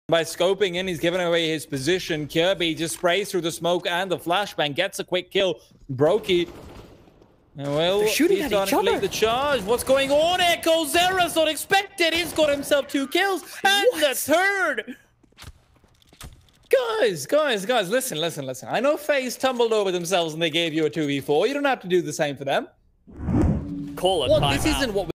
By scoping in, he's giving away his position. Kirby just sprays through the smoke and the flashbang, gets a quick kill. Brokey, well, he's starting to lead the charge. What's going on here? coldzera's not expected. He's got himself 2 kills and the third. Guys, listen. I know FaZe tumbled over themselves and they gave you a 2v4. You don't have to do the same for them. Call it timeout. This isn't what